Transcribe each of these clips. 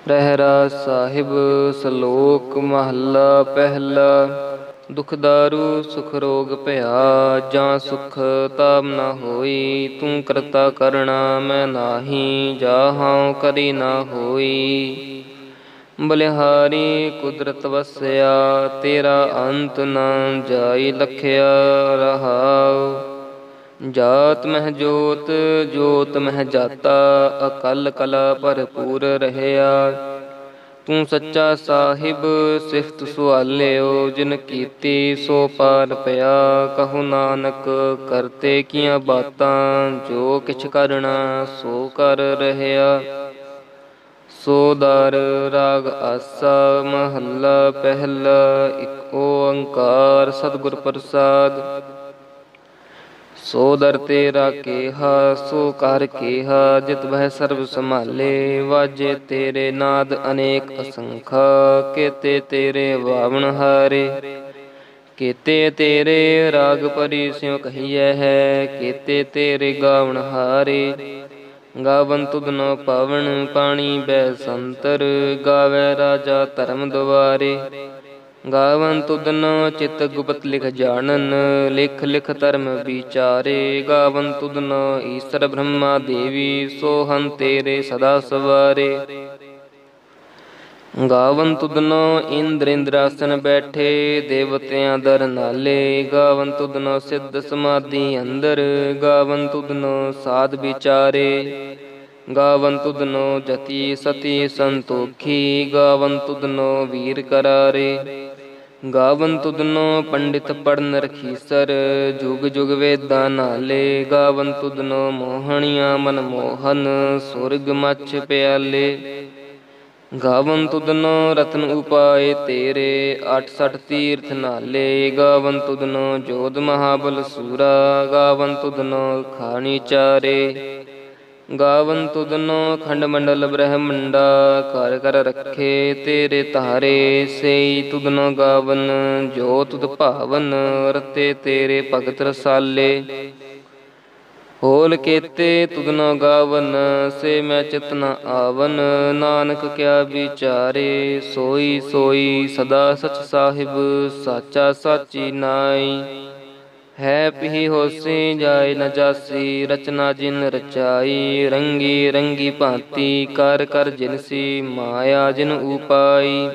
ਰਹਿਰਾਸ ਸਾਹਿਬ ਸਲੋਕ ਮਹੱਲਾ ਪਹਿਲਾ। ਦੁਖ ਦਾਰੂ ਸੁਖ ਰੋਗ ਭਇਆ, ਜਾਂ ਸੁਖ ਤਾਪ ਨ ਹੋਈ। ਤੂੰ ਕਰਤਾ ਕਰਣਾ ਮੈਂ ਨਾਹੀ, ਜਾਹਾਂ ਕਰੀ ਨਾ ਹੋਈ। ਬਲਿਹਾਰੀ ਕੁਦਰਤ ਵਸਿਆ, ਤੇਰਾ ਅੰਤ ਨ ਜਾਈ ਲਖਿਆ। ਰਹਾਉ ਜਾਤ ਮਹਿ ਜੋਤ, ਜੋਤ ਮਹਿ ਜਾਤਾ। ਅਕਲ ਕਲਾ ਭਰਪੂਰ ਰਹਿਆ। ਤੂੰ ਸੱਚਾ ਸਾਹਿਬ ਸਿਫਤ ਸੁਆਲਿਓ, ਜਿਨ ਕੀਤੀ ਸੋ ਪਾਰ ਪਿਆ। ਕਹੋ ਨਾਨਕ ਕਰਤੇ ਕੀਆਂ ਬਾਤਾਂ, ਜੋ ਕਿਛ ਕਰਣਾ ਸੋ ਕਰ ਰਹਿਆ। ਸੋ ਦਰ ਰਾਗ ਆਸਾ ਮਹੱਲਾ ਪਹਿਲਾ। ਇਕ ਓੰਕਾਰ ਸਤਿਗੁਰ ਪ੍ਰਸਾਦਿ। ਸੋ ਦਰ ਤੇਰਾ ਕੇਹਾ, ਸੋ ਕਰ ਕੇਹਾ। ਜਿਤ ਬਹਿ ਸਰਬ ਸੰਭਾਲੇ, ਵਾਜੇ ਤੇਰੇ ਨਾਦ ਅਨੇਕ ਅਸੰਖਾ। ਕੇਤੇ ਤੇਰੇ ਬਾਵਨ ਹਾਰੇ, ਕੇਤੇ ਤੇਰੇ ਰਾਗ ਭਰੀ ਸਿਉ ਕਹੀਐ ਹੈ। ਕੇਤੇ ਤੇਰੇ ਗਾਵਨ ਹਾਰੇ, ਗਾਵਨ ਤੁਧਨੋ ਪਾਵਨ ਪਾਣੀ ਬੈ ਸੰਤਰ। ਗਾਵੈ ਰਾਜਾ ਧਰਮ ਦੁਆਰੇ, ਗਾਵਨ ਤੁਧਨੋ ਚਿਤ ਗੁਪਤ ਲਿਖ ਜਾਣਨ। ਲਿਖ ਲਿਖ ਧਰਮ ਵਿਚਾਰੇ, ਗਾਵਨ ਤੁਧਨੋ ਈਸਰ ਬ੍ਰਹਮਾ ਦੇਵੀ। ਸੋ ਹਨ ਤੇਰੇ ਸਦਾ ਸਵਾਰੇ, ਗਾਵਨ ਤੁਧਨੋ ਇੰਦਰ ਇੰਦਰਾਸਨ ਬੈਠੇ। ਦੇਵਤਿਆਂ ਦਰ ਨਾਲੇ, ਗਾਵਨ ਤੁਧਨੋ ਸਿੱਧ ਸਮਾਧੀ ਅੰਦਰ। ਗਾਵਨ ਤੁਧਨੋ ਸਾਧ ਵਿਚਾਰੇ, ਗਾਵਨ ਤੁਧਨੋ ਜਤੀ ਸਤੀ ਸੰਤੋਖੀ। ਗਾਵਨ ਤੁਧਨੋ ਵੀਰ ਕਰਾਰੇ, ਗਾਵਨ ਤੁਧਨੋ ਪੰਡਿਤ ਪੜਨ ਰਖੀਸਰ। ਜੁਗ ਜੁਗ ਵੇਦਾਂ ਨਾਲੇ, ਗਾਵਨ ਤੁਧਨੋ ਮੋਹਣੀਆਂ ਮਨ ਮੋਹਨ। ਸੁਰਗ ਮਛ ਪਿਆਲੇ, ਗਾਵਨ ਤੁਧਨੋ ਰਤਨ ਉਪਾਏ ਤੇਰੇ। 68 ਤੀਰਥ ਨਾਲੇ, ਗਾਵਨ ਤੁਧਨੋ ਜੋਧ ਮਹਾਬਲ ਸੂਰਾ। ਗਾਵਨ ਤੁਧਨੋ ਖਾਣੀ ਚਾਰੇ, ਗਾਵਨ ਤੁਧਨੋ ਖੰਡ ਮੰਡਲ ਬ੍ਰਹਮੰਡਾ। ਘਰ ਘਰ ਰੱਖੇ ਤੇਰੇ ਧਾਰੇ, ਸੇਈ ਤੁਧਨੋ ਗਾਵਨ ਜੋ ਤੁਧ ਭਾਵਨ। ਰਤੇ ਤੇਰੇ ਭਗਤ ਰਸਾਲੇ, ਹੋਲ ਕੇਤੇ ਤੁਧਨੋ ਗਾਵਨ। ਸੇ ਮੈਂ ਚਿਤ ਨ ਆਵਨ, ਨਾਨਕ ਕਿਆ ਵਿਚਾਰੇ। ਸੋਈ ਸੋਈ ਸਦਾ ਸਚ ਸਾਹਿਬ, ਸਾਚਾ ਸਾਚੀ ਨਾਈ। ਹੈ ਪੀ ਹੋਸੀ ਜਾਇ ਨ ਜਾਸੀ, ਰਚਨਾ ਜਿਨ ਰਚਾਈ। ਰੰਗੀ ਰੰਗੀ ਭਾਂਤੀ ਕਰ ਕਰ ਜਿਨਸੀ, ਮਾਇਆ ਜਿਨ ਉਪਾਈ।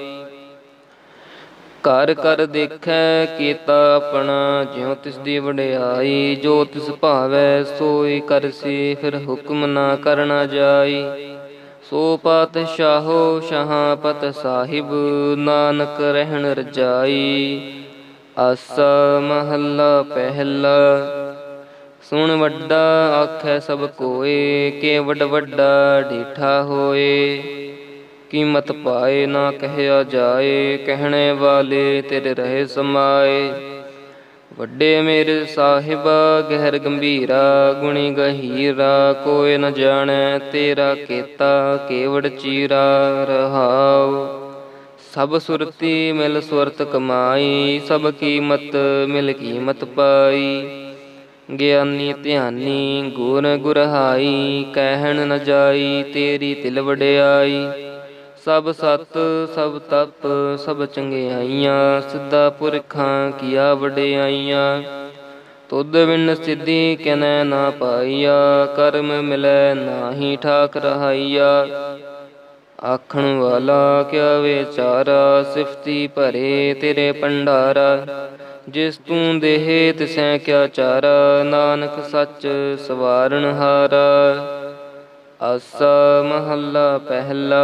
ਕਰ ਕਰ ਦੇਖੈ ਕੀਤਾ ਆਪਣਾ, ਜਿਉ ਤਿਸ ਦੀ ਵਡਿਆਈ। ਜੋ ਤਿਸ ਭਾਵੈ ਸੋਈ ਕਰਸੀ, ਫਿਰ ਹੁਕਮ ਨਾ ਕਰਨਾ ਜਾਈ। ਸੋ ਪਾਤਸ਼ਾਹੋ ਸ਼ਾਹਾਂ ਪਤ ਸਾਹਿਬ, ਨਾਨਕ ਰਹਿਣ ਰਜਾਈ। ਆਸਾ ਮਹੱਲਾ ਪਹਿਲਾ। ਸੁਣ ਵੱਡਾ ਆਖੈ ਸਭ ਕੋਏ, ਕੇ ਵੱਡ ਵੱਡਾ ਡੀਠਾ ਹੋਏ। ਕੀਮਤ ਪਾਏ ਨਾ ਕਹਿਆ ਜਾਏ, ਕਹਿਣੇ ਵਾਲੇ ਤੇਰੇ ਰਹੇ ਸਮਾਏ। ਵੱਡੇ ਮੇਰੇ ਸਾਹਿਬਾ ਗਹਿਰ ਗੰਭੀਰਾ, ਗੁਣੀ ਗਹੀਰਾ। ਕੋਇ ਨ ਜਾਣੈ ਤੇਰਾ ਕੀਤਾ, ਕੇਵੜ ਚੀਰਾ। ਰਹਾਉ ਸਭ ਸੁਰਤੀ ਮਿਲ ਸੁਰਤ ਕਮਾਈ, ਸਭ ਕੀਮਤ ਮਿਲ ਕੀਮਤ ਪਾਈ। ਗਿਆਨੀ ਧਿਆਨੀ ਗੁਰ ਗੁਰਹਾਈ, ਕਹਿਣ ਨ ਜਾਈ ਤੇਰੀ ਤਿਲ ਵਡਿਆਈ। ਸਭ ਸਤ ਸਭ ਤਪ ਸਭ ਚੰਗਿਆਈਆਂ, ਸਿੱਧਾ ਪੁਰਖਾਂ ਕੀਆ ਵਡਿਆਈਆਂ। ਤੁਧ ਬਿਨ ਸਿੱਧੀ ਕਿਨੈ ਨਾ ਪਾਈਆ, ਕਰਮ ਮਿਲੈ ਨਾਹੀ ਠਾਕ ਰਹਾਈਆ। ਆਖਣ ਵਾਲਾ ਕਿਆ ਵਿਚਾਰਾ, ਸਿਫਤੀ ਭਰੇ ਤੇਰੇ ਭੰਡਾਰਾ। ਜਿਸ ਤੂੰ ਦੇਹ ਤਿਸੈ ਕਿਆ ਚਾਰਾ, ਨਾਨਕ ਸੱਚ ਸਵਾਰਨ ਹਾਰਾ। ਆਸਾ ਮਹੱਲਾ ਪਹਿਲਾ।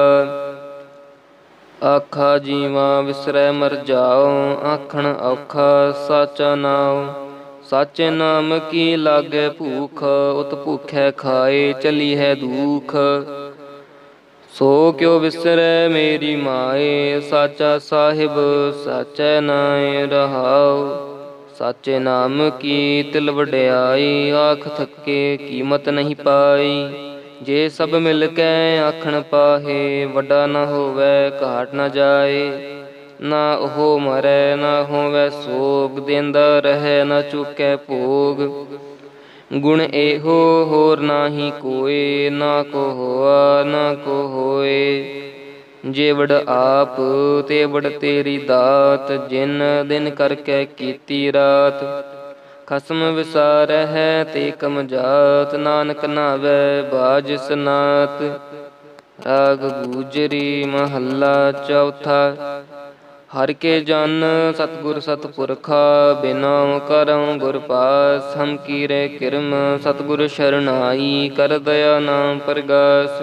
ਆਖਾ ਜੀਵਾ ਵਿਸਰੈ ਮਰ ਜਾਉ, ਆਖਣ ਔਖਾ ਸਾਚਾ ਨਾਉ। ਸਾਚੇ ਨਾਮ ਕੀ ਲਾਗੈ ਭੂਖ, ਉਤ ਭੂਖੈ ਖਾਏ ਚਲੀ ਹੈ ਦੂਖ। ਸੋ ਕਿਉ ਵਿਸਰੈ ਮੇਰੀ ਮਾਏ, ਸਾਚਾ ਸਾਹਿਬ ਸਾਚੈ ਨਾਇ। ਰਹਾਉ ਸਾਚੇ ਨਾਮ ਕੀ ਤਿਲ ਵਡਿਆਈ, ਆਖ ਥੱਕੇ ਕੀਮਤ ਨਹੀਂ ਪਾਈ। ਜੇ ਸਭ ਮਿਲ ਕੇ ਆਖਣ ਪਾਹੇ, ਵੱਡਾ ਨ ਹੋਵੈ ਘਾਟ ਨ ਜਾਏ। ਨਾ ਉਹ ਮਰੈ ਨਾ ਹੋਵੈ ਸੋਗ, ਦੇਂਦਾ ਰਹੈ ਨਾ ਚੁਕੈ ਭੋਗ। ਗੁਣ ਇਹੋ ਹੋਰ ਨਾਹੀ ਕੋਇ, ਨਾ ਕੋ ਹੋਆ ਨਾ ਕੋ ਹੋਏ। जेवड़ आप तेवड़ तेरी दात, जिन दिन करके कीती रात। खसम विसार है ते कम जात, नानक नावै बाज सनात। राग गुजरी महला चौथा। हर के जन सतगुर सतपुरखा, बिना करऊँ गुर पास। हम कीरे किरम सतगुर शरणाई, कर दया नाम प्रगास।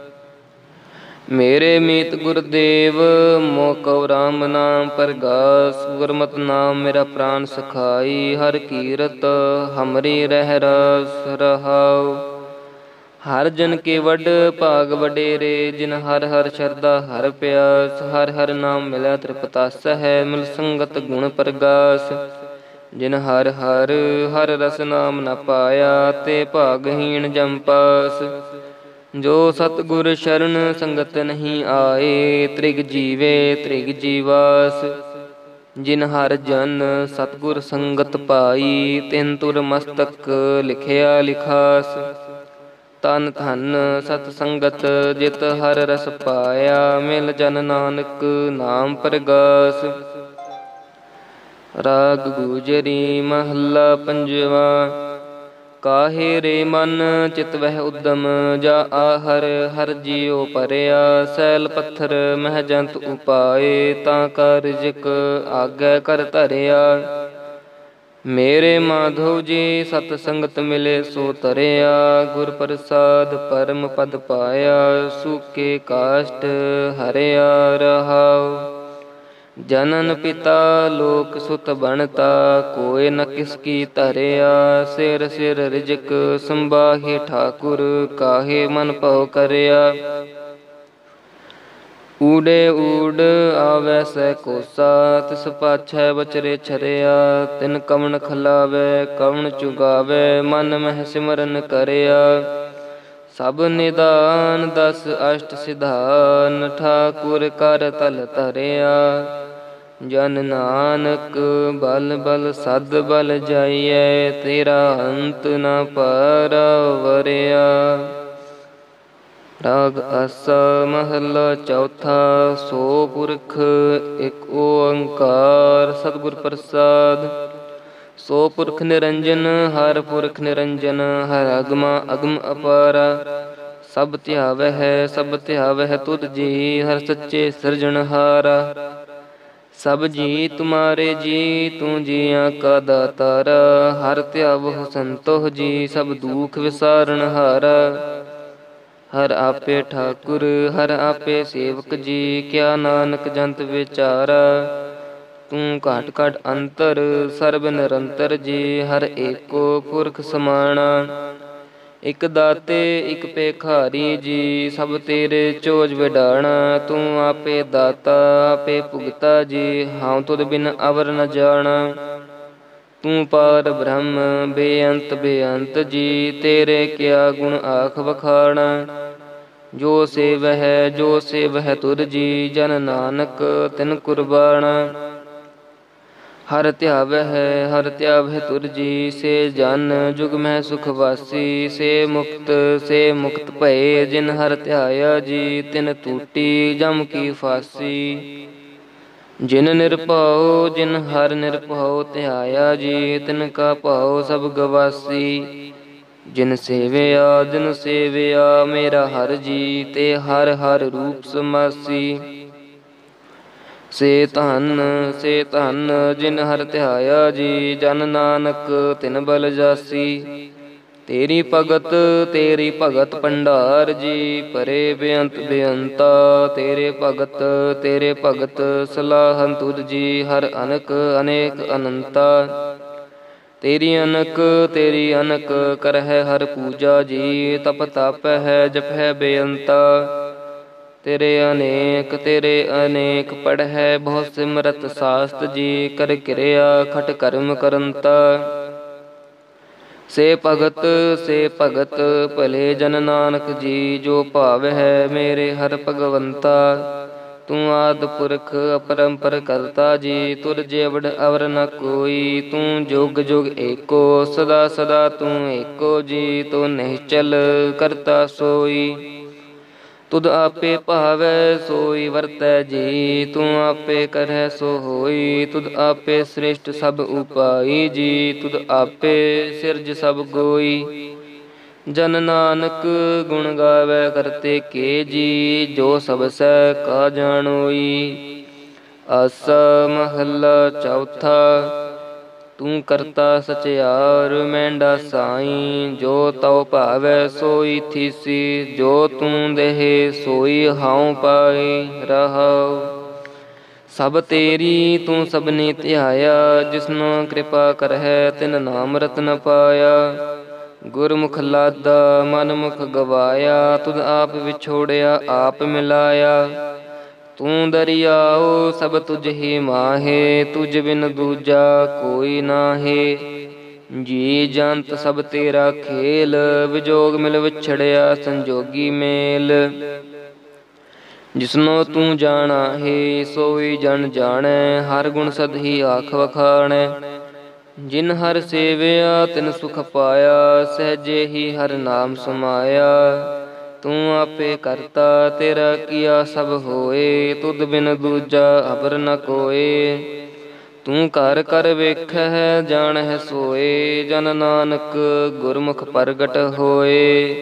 मेरे मीत गुरदेव मोह कौ राम नाम प्रगास। गुरमत नाम मेरा प्राण सखाई, हर कीरत हमरी रह रास रहाओ। हर जन के वड भाग वडेरे, जिन हर हर शरदा हर प्यास। हर हर नाम मिलै तृपतास है, मिल संगत गुण प्रगास। जिन हर हर हर रस नाम न पाया, ते भागहीन जम पास। जो सतगुर शरण संगत नहीं आए, त्रिग जीवे त्रिग जीवास। जिन हर जन सतगुर संगत पाई, तिन तुर मस्तक लिखिया लिखास। तन धन सत संगत जित हर रस पाया, मिल जन नानक नाम प्रगास। राग गुजरी महला पंजवा। काहे रे मन चित वह उद्दम, जा आहर हर जियो परया। सैल पत्थर मह जंत उपाए, ता का रिजक आगे कर धरिया। मेरे माधव जी सत संगत मिले सो तरया, गुर प्रसाद परम पद पाया। सूके काष्ट हरिया रहाओ। जनन पिता लोक सुत बनता, कोय न किसकी धरिया। सिर सिर रिजक संबाहे ठाकुर, काहे मन भव करया। ऊडे ऊड आवै सै कोसा, तिस पाछै बचरे छरिया। तिन कवन खलावै कवन चुगावै, मन मह सिमरन करया। सब निदान दस अष्ट सिधान, ठाकुर कर तल धरिया। जन नानक बल बल सद बल जाइए, तेरा अंत न पारवरिया। राग आसा महला चौथा। सो पुरख एक ओंकार, सतगुर प्रसाद। सो पुरख निरंजन हर पुरख निरंजन, हर अगमा अगम अपारा। सब ध्यावै है सब ध्यावै तुध जी, हर सच्चे सिरजनहारा। सब जी तुम्हारे जी, तू जियां का दातारा। हर ध्यावहु संतोष जी, सब दुख विसारण हारा। हर आपे ठाकुर हर आपे सेवक जी, क्या नानक जंत विचारा। तू घाट घाट अंतर सर्ब निरंतर जी, हर एको पुरख समाना। इक दाते इक पेखारी जी, सब तेरे चोज विडाणा। तू आपे दाता आपे भुगता जी, हाँ तुद बिन अवर न जाना। तू पार ब्रह्म बेअंत बेअंत जी, तेरे क्या गुण आख बखाना। जो सेवह जो सेवह तुर जी, जन नानक तिन कुर्बाना। हर ध्यावह तुर जी, से जन जुग में सुख वासी। से मुक्त भये, जिन हर ध्याया जी, तिन टूटी जम की फांसी। जिन निरभਉ जिन हर निरभਉ ध्याया जी, तिन का भाव सब गवासी। जिन सेविया मेरा हर जी, ते हर हर रूप समासी। से धन जिन हर ध्याया जी, जन नानक तिन बल जासी। तेरी भगत भंडार जी, परे बेअंत बेअंता। तेरे भगत सलाहन तुद जी, हर अनक अनेक अनंता। तेरी अनक करह हर पूजा जी, तप तप है जप है बेअंता। तेरे अनेक पढ़ै बहु सिमरत शास्त्र जी, कर क्रिया खट कर्म करंता। से भगत भले जन नानक जी, जो भाव है मेरे हर भगवंता। तू आद पुरख अपरंपर करता जी, तुर जेवड़ अवर न कोई। तू जुग जुग एको सदा सदा तू एको जी, तो निश्चल करता सोई। तुद आपे भावै सोई वरतै जी, तू आपे करह सो होई। तुद आपे श्रेष्ठ सब उपाई जी, तुद आपे सिरज सब गोई। जन नानक गुण गावै करते के जी, जो सब सै का जानोई। आसा महला चौथा। तू करता सचियार मैंडा साई, जो तव भावै सोई थीसी। जो तू देहे सोई हाउ पाई रहाउ। सब तेरी तू सबने ध्याया, जिसनो कृपा करहै तिन नाम रतन पाया। गुरमुख लादा मन मुख गवाया, तुद आप विछोड़िया आप मिलाया। तू दरियाओ सब तुझ ही माहे, तुझ बिन दूजा कोई नाहे। जी जंत सब तेरा खेल, विजोग मिल विछड़िया संजोगी मेल। जिसनो तू जाना है सोई जन जानै, हर गुण सद ही आख वखाणै। जिन हर सेविया तिन सुख पाया, सहजे ही हर नाम समाया। तू आपे करता तेरा किया सब होए, तुद बिन दूजा अबर न कोए। तू कर कर वेखह जानह सोए, जन नानक गुरमुख प्रगट होए।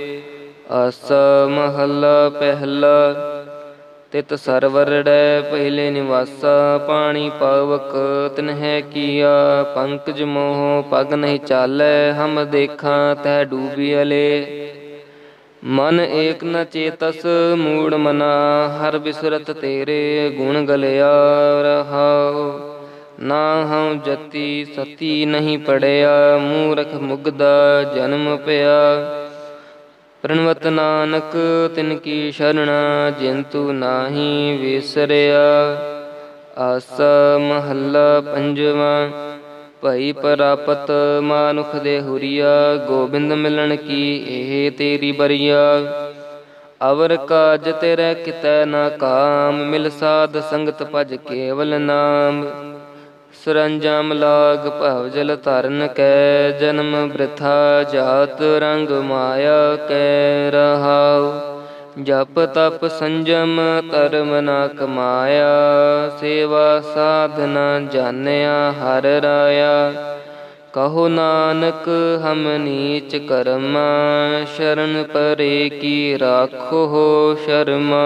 आसा महला पहला। तित सरवरड़ै पहले निवासा, पानी पावक तिन्ह किया। पंकज मोह पग नहीं चालै, हम देखा तह डूबियले। मन एक न चेतस मूढ़ मना, हर बिसरत तेरे गुण गलिया रहाओ। ना हूँ जति सती नहीं पड़िया, मूरख मुग्धा जन्म पया। प्रणवत नानक तिनकी शरणा, जिंतु नाही विसरिया। आसा महला पंजवा। भई प्रापत मानुख दे हुरिया, गोबिंद मिलन की एह तेरी बरिया। अवर काज तेरे कितै ना काम, मिल साध संगत भज केवल नाम। सरंजाम लाग भव जल तरन कै, जन्म वृथा जात रंग माया कै रहाउ। जप तप संजम धर्म न कमाया, सेवा साधना जानिया हर राया। कहो नानक हम नीच कर्मा, शरण परे की राखो हो शर्मा।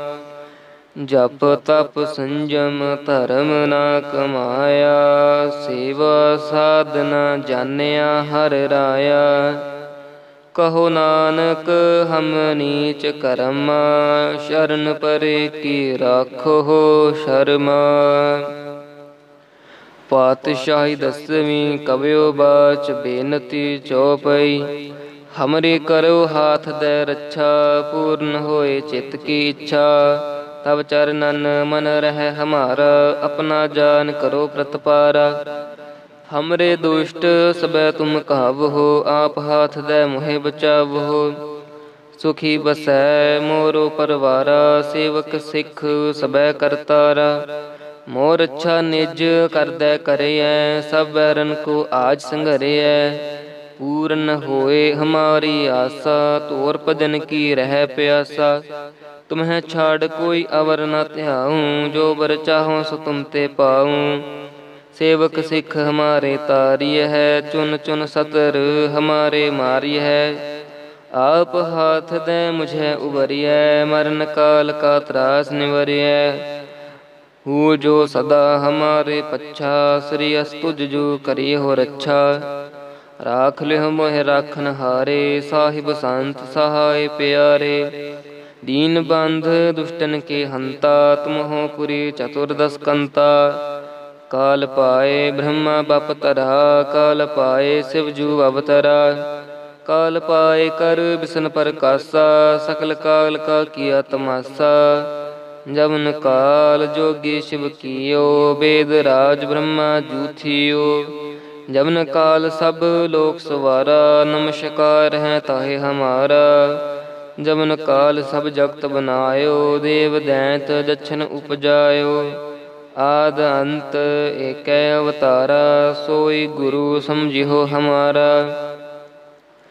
जप तप संजम धर्म न कमाया, सेवा साधना जानिया हर राया। कहो नानक हम नीच कर्मा, शरण परे की राखो हो शर्मा। पातशाही दसवीं कवयो बाच बेनती चौपई। हमरे करो हाथ दे रक्षा, पूर्ण होए चित्त की इच्छा। तब चरणन मन रह हमारा, अपना जान करो प्रतपारा। हमरे दुष्ट सबै तुम कहावहो, आप हाथ दे मोहे बचावहो। सुखी बसै मोरो परवारा, सेवक सिख सबै करतारा। मोर अच्छा निज करदै करियै, सब बैरन को आज संघरियै। पूर्ण होए हमारी आसा, तोर भजन की रह प्यासा। तुम्हें छाड़ कोई अवर न ध्याऊं, जो बर चाहो सो तुम ते पाऊं। सेवक सिख हमारे तारिय है, चुन चुन सतर हमारे मारिय है। आप हाथ दे मुझे उबरिय, मरण काल का त्रास निवरिय। हूँ जो सदा हमारे पच्छा, श्री अस्तुज जो करिय हो रक्षा। राख लिह मोह राखन हारे, साहिब संत सहाय प्यारे। दीन बंध दुष्टन के हंता, तुम हो पुरी चतुर्दश कंता। काल पाए ब्रह्मा बप तरा, काल पाए शिव जू अवतरा। काल पाए कर बिसन प्रकाशा, सकल काल का किया तमाशा। जवन काल जोगी शिव कियो, वेद राज ब्रह्मा जूथियो। जवन काल सब लोक सवारा, नमस्कार है ताहे हमारा। जवन काल सब जगत बनायो, देव दैंत दक्षिण उपजायो। आद अंत एकै अवतारा, सोई गुरु समझिहो हमारा।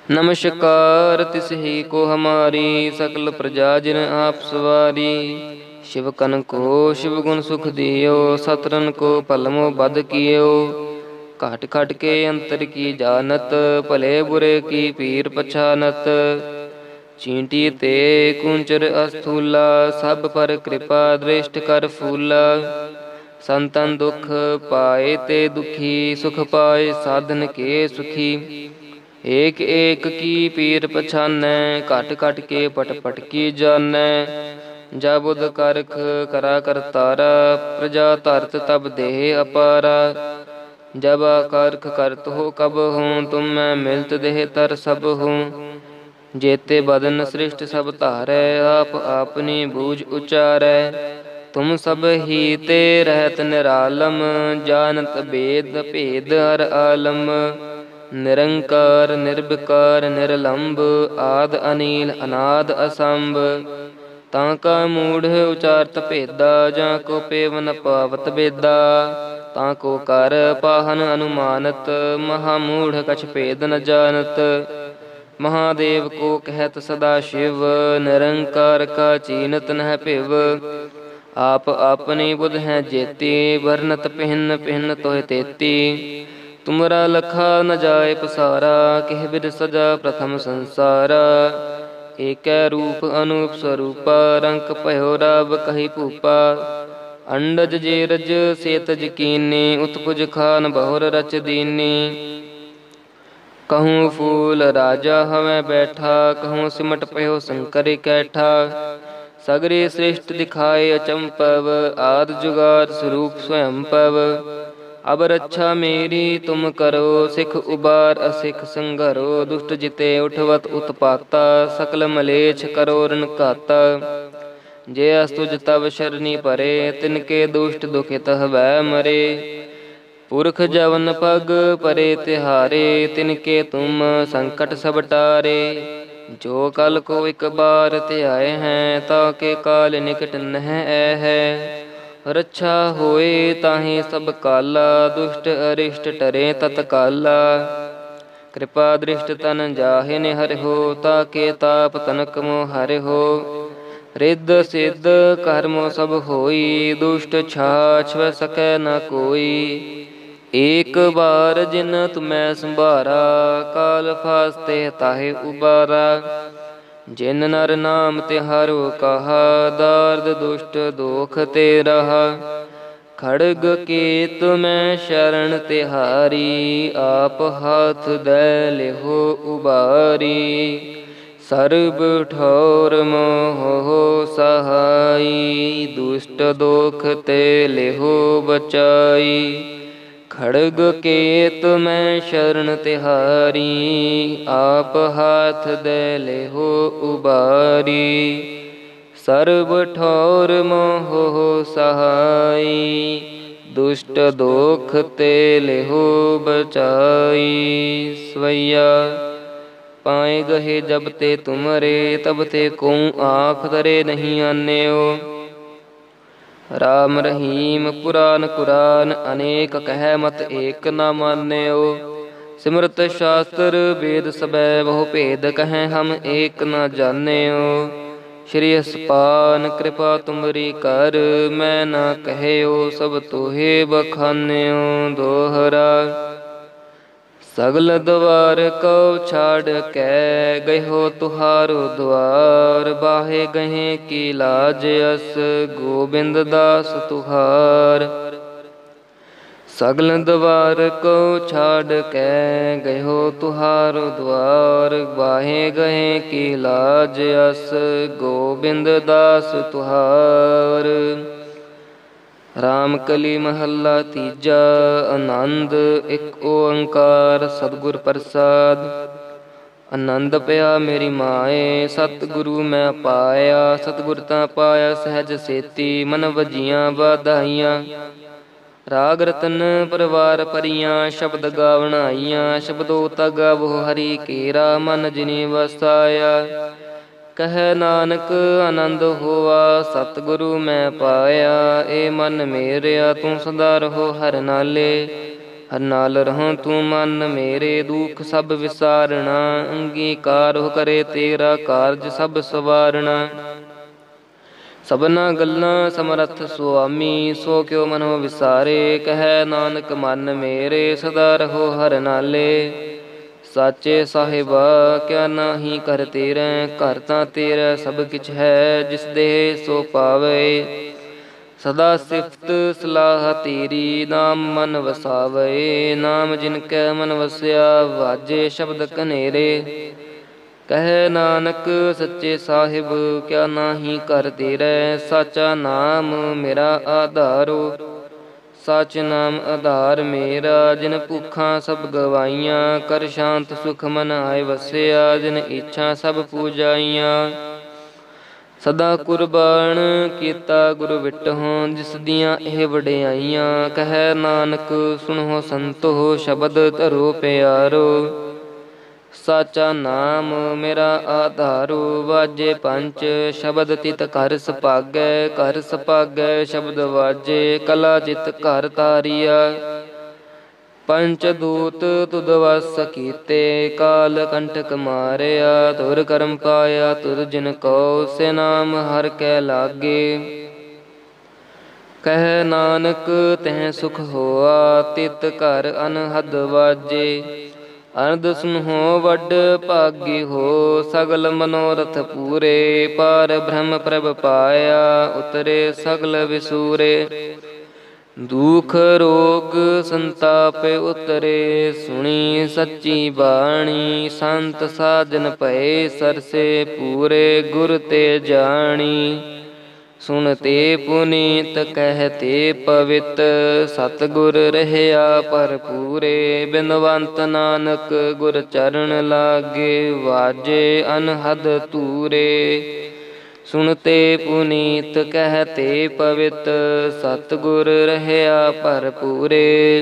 नमस्कार तिसहि को हमारी, सकल प्रजा जिन आप सवारी। शिव कन को शिव गुण सुख दियो, सतरन को पलमो बद कियो। घट घट के अंतर की जानत, भले बुरे की पीर पछानत। चींटी ते कुंचर अस्थूला, सब पर कृपा दृष्ट कर फूला। संतन दुख पाए ते दुखी, सुख पाए साधन के सुखी। एक एक की पीर पछानै, घट घट के पट पट की जानै। जा बुध करख करा करतारा, प्रजा धरत तब देह अपारा। जब करख करत हो कब हूँ, तुम मैं मिलत देह तर सब हूँ। जेते बदन सृष्ट सब धारै, आप आपनी बूझ उचारै। तुम सब ही ते रहत निरालम, जानत बेद भेद हर आलम। निरंकार निर्विकार निरलंब, आद अनील अनाद असंभ। ताका मूढ़ उचारत भेदा, जाको पेवन पावत बेदा। ताको कर पाहन अनुमानत, महामूढ़ कछ भेद न जानत। महादेव को कहत सदा शिव, निरंकार का चीनत नह पिव। आप अपनी बुध हैं जेती, बरनत पिहन पिहन तोह तेती। तुमरा लखा न जाए पसारा, किह बिद सजा प्रथम संसारा। एकै रूप अनूप स्वरूपा, रंक भयो राव कही भूपा। अंडज जेरज सेतज कीनी, उत्पुज खान बहुर रच दीनी। कहूँ फूल राजा हमें बैठा, कहूँ सिमट पयो शंकर कैठा। सगरे श्रेष्ठ दिखाए अचंपव, आद जुगाद स्वरूप स्वयं पव। अब रक्षा मेरी तुम करो, सिख उबार असिख संघरो। दुष्ट जिते उठवत उत्पाता, सकल मलेच्छ करो रण घाता। जे अस्तुज तब शरणी परे, तिनके दुष्ट दुखित हवै मरे। पुरख जवन पग परे तिहारे, तिनके तुम संकट सब टारे। जो कल को एक बार त्याए हैं, ताके काल निकट नह है। रक्षा होए ताहि सब काला, दुष्ट अरिष्ट टरे तत्काला। कृपा दृष्ट तन जाहि निहर हो, ताके ताप तनक मोह हर हो। रिद्ध सिद्ध कर्मो सब होई, दुष्ट छाछ व सकै न कोई। एक बार जिन तुम्हें संभारा, काल फास्ते ताहि उबारा। जिन नर नाम तिहारो कहा, दार्द दुष्ट दोख ते रहा। खड़ग केत में शरण तिहारी, आप हाथ दे लेहो उबारी। सर्ब ठौर मोह सहाई, दुष्ट दोख ते लेहो बचाई। खड़ग केत में शरण तिहारी, आप हाथ दे लेहो उबारी। सर्ब ठौर मोह सहाई, दुष्ट दोख ते लेहो बचाई। स्वैया पाए गहे जब ते तुमरे, तब ते को आँख तरे नहीं आन्यो। राम रहीम पुराण कुरान, अनेक कह मत एक न मान्यो। सिमरत शास्त्र वेद सबै, बहु भेद कहें हम एक न जान्यो। श्री असपान कृपा तुमरी कर, मैं न कहयो सब तोहे बखान्यो। दोहरा सगल द्वार को छाड़ कै, गयो तुहारो द्वार। बाहे गहे की लाज अस, गोबिंद दास तुहार। सगल द्वार को छाड़ कै, गयो तुहारो द्वार। बाहे गहे की लाज अस, गोबिंद दास तुहार। राम कली महला तीजा, आनंद एक ओंकार सतगुर प्रसाद। आनंद पया मेरी माए, सतगुरु मैं पाया। सतगुर ता पाया सहज सेती, मन वजियां वाधाइयां। राग रतन परवार परियां, शब्द गावण आइयां। शब्दो ता गावो हरि केरा, मन जिने वसाया। कह नानक आनंद होआ, सतगुरु मैं पाया। ए मन मेरिया तू सदा रहो हर नाले। ਹਰ ਨਾਲ ਰਹੋ ਤੂੰ ਮਨ ਮੇਰੇ, ਦੁਖ ਸਭ ਵਿਸਾਰਣਾ। ਅੰਗੀਕਾਰ ਹੋ ਕਰੇ ਤੇਰਾ ਕਾਰਜ ਸਭ ਸਵਾਰਣਾ। ਸਭਨਾ ਗੱਲਾਂ ਸਮਰੱਥ ਸੁਆਮੀ, ਸੋ ਕਿਉ ਮਨੋ ਵਿਸਾਰੇ। ਕਹਿ ਨਾਨਕ ਮਨ ਮੇਰੇ, ਸਦਾ ਰਹੋ ਹਰਿ ਨਾਲੇ। ਸਾਚੇ ਸਾਹਿਬਾ ਕਿਆ ਨਾਹੀ ਘਰ ਤੇਰੇ, ਘਰ ਤਾਂ ਤੇਰਾ ਸਭ ਕਿਛ ਹੈ। ਜਿਸ ਦੇਹ ਸੋ ਪਾਵੇ, ਸਦਾ ਸਿਫਤ ਸਲਾਹ ਤੇਰੀ। ਨਾਮ ਮਨ ਵਸਾਵੇ, ਨਾਮ ਜਿਨ ਕੈ ਮਨ ਵਸਿਆ। ਵਾਜੇ ਸ਼ਬਦ ਕਨੇਰੇ, ਕਹਿ ਨਾਨਕ ਸੱਚੇ ਸਾਹਿਬ ਕਿਆ ਨਾਹੀ ਘਰ ਤੇਰੇ। ਸਾਚਾ ਨਾਮ ਮੇਰਾ ਆਧਾਰੋ, ਸਚ ਨਾਮ ਆਧਾਰ ਮੇਰਾ। ਜਿਨ ਭੁੱਖਾਂ ਸਭ ਗਵਾਈਆਂ, ਕਰ ਸ਼ਾਂਤ ਸੁਖ ਮਨ ਆਏ ਵਸਿਆ। ਜਿਨ ਇੱਛਾ ਸਭ ਪੂਜਾਈਆਂ, ਸਦਾ ਕੁਰਬਾਨ ਕੀਤਾ ਗੁਰ ਵਿਟਹੁ। ਜਿਸ ਦੀਆਂ ਇਹ ਵਡਿਆਈਆਂ, ਕਹਿ ਨਾਨਕ ਸੁਣੋ ਸੰਤੋ। ਸ਼ਬਦ ਧਰੋ ਪਿਆਰੋ, ਸਾਚਾ ਨਾਮ ਮੇਰਾ ਆਧਾਰੋ। ਵਾਜੇ ਪੰਚ ਸ਼ਬਦ ਤਿਤ ਘਰ ਸੁਭਾਗੈ, ਘਰ ਸੁਭਾਗੈ ਸ਼ਬਦ ਵਾਜੇ। ਕਲਾ ਚਿਤ ਘਰ ਤਾਰੀਆ, ਪੰਚ ਦੂਤ ਤੁਧ ਵਸ ਕੀਤੇ। ਕਾਲ ਕੰਟਕ ਮਾਰਿਆ, ਤੁਰ ਕਰਮ ਪਾਇਆ ਤੁਧ ਜਿਨ ਕਉ। ਸੇ ਨਾਮ ਹਰਿ ਕੈ ਲਾਗੇ, ਕਹਿ ਨਾਨਕ ਤਹਿ ਸੁਖ ਹੋਆ। ਤਿਤ ਘਰ ਅਨਹਦ ਵਾਜੇ, ਅਨੰਦ ਸੁਨਹੁ ਵੱਡ ਭਾਗੀ ਹੋ। ਸਗਲ ਮਨੋਰਥ ਪੂਰੇ, ਪਾਰ ਬ੍ਰਹਮ ਪ੍ਰਭ ਪਾਇਆ। ਉਤਰੇ ਸਗਲ ਵਿਸੂਰੇ, ਦੁਖ ਰੋਗ ਸੰਤਾਪ ਉਤਰੇ। ਸੁਣੀ ਸੱਚੀ ਬਾਣੀ, ਸੰਤ ਸਾਜਨ ਭਏ ਸਰਸੇ ਪੂਰੇ। ਗੁਰ ਤੇ ਜਾਣੀ, ਸੁਣਤੇ ਪੁਨੀਤ ਕਹਿਤੇ ਪਵਿੱਤ। ਸਤਿਗੁਰ ਰਹਿਆ ਭਰਪੂਰੇ, ਬਿਨਵੰਤ ਨਾਨਕ ਗੁਰ ਚਰਨ ਲਾਗੇ। ਵਾਜੇ ਅਨਹਦ ਤੂਰੇ, ਸੁਣਤੇ ਪੁਨੀਤ ਕਹਿਤੇ ਪਵਿੱਤ। ਸਤਿਗੁਰ ਰਹਿਆ ਭਰਪੂਰੇ,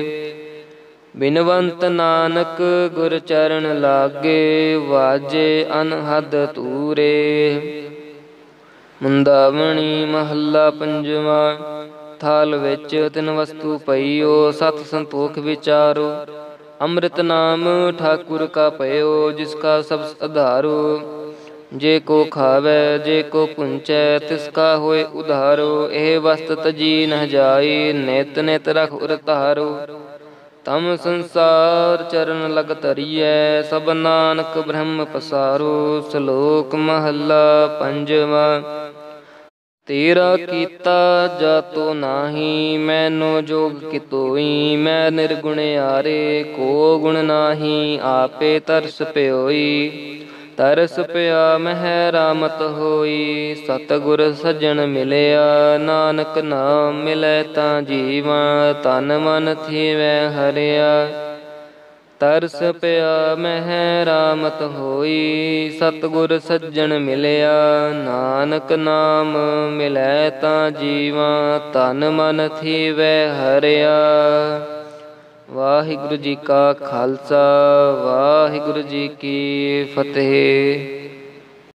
ਬਿਨਵੰਤ ਨਾਨਕ ਗੁਰ ਚਰਨ ਲਾਗੇ। ਵਾਜੇ ਅਨਹਦ ਤੂਰੇ। ਮੁੰਦਾਵਣੀ ਮਹੱਲਾ ਪੰਜਵਾ। ਥਾਲ ਵਿੱਚ ਤਿੰਨ ਵਸਤੂ ਪਈਓ, ਸਤ ਸੰਤੋਖ ਵਿਚਾਰੋ। ਅੰਮ੍ਰਿਤ ਨਾਮ ਠਾਕੁਰ ਕਾ ਪਇਓ, ਜਿਸ ਕਾ ਸਭ ਆਧਾਰੋ। ਜੇ ਕੋ ਖਾਵੈ ਜੇ ਕੋ ਪੁੰਚੈ, ਤਿਸ ਕਾ ਹੋਏ ਉਧਾਰੋ। ਇਹ ਵਸਤ ਤਜੀ ਨਹਿ ਜਾਈ, ਨਿਤ ਨਿਤ ਰਖ ਉਰ ਧਾਰੋ। ਤਮ ਸੰਸਾਰ ਚਰਨ ਲਗ ਧਰੀਐ, ਸਭ ਨਾਨਕ ਬ੍ਰਹਮ ਪਸਾਰੋ। ਸ਼ਲੋਕ ਮਹੱਲਾ ਪੰਜਵਾ। ਤੇਰਾ ਕੀਤਾ ਜਾਤੋ ਨਾਹੀ, ਮੈਨੋ ਜੋਗ ਕਿਤੋਈ। ਮੈਂ ਨਿਰਗੁਣਿਆਰੇ, ਕੋ ਗੁਣ ਨਾਹੀ। ਆਪੇ ਤਰਸ ਪਿਓਈ, ਤਰਸ ਪਿਆ ਮਹਿ ਰਾਮਤ ਹੋਈ। ਸਤਿਗੁਰ ਸੱਜਣ ਮਿਲਿਆ, ਨਾਨਕ ਨਾਮ ਮਿਲੈ ਤਾਂ ਜੀਵਾ। ਤਨ ਮਨ ਥੀਵੈ ਹਰਿਆ, ਤਰਸ ਪਿਆ ਮਹਿ ਰਾਮਤ ਹੋਈ। ਸਤਿਗੁਰ ਸੱਜਣ ਮਿਲਿਆ, ਨਾਨਕ ਨਾਮ ਮਿਲੈ ਤਾਂ ਜੀਵਾ। ਤਨ ਮਨ ਥੀਵੈ ਹਰਿਆ। ਵਾਹਿਗੁਰੂ ਜੀ ਕਾ ਖਾਲਸਾ, ਵਾਹਿਗੁਰੂ ਜੀ ਕੀ ਫਤਿਹ।